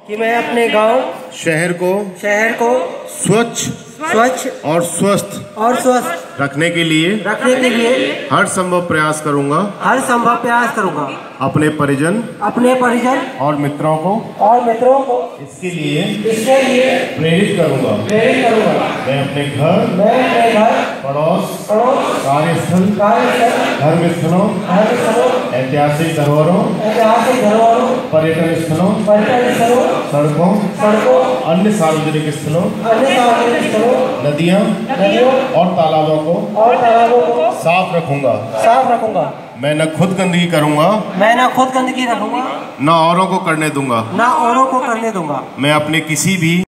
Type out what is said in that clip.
कि मैं अपने गांव शहर को स्वच्छ और स्वस्थ रखने के लिए हर संभव प्रयास करूंगा। अपने परिजन और मित्रों को इसके लिए प्रेरित करूंगा। मैं अपने घर, पड़ोस, कार्यस्थल, धर्म स्थलों, ऐतिहासिक धरोहरों, पर्यटन स्थलों, सड़कों, अन्य सार्वजनिक स्थलों, नदियां और तालाबों को साफ रखूंगा। मैं न खुद गंदगी करूंगा, न औरों को करने दूंगा। मैं अपने किसी भी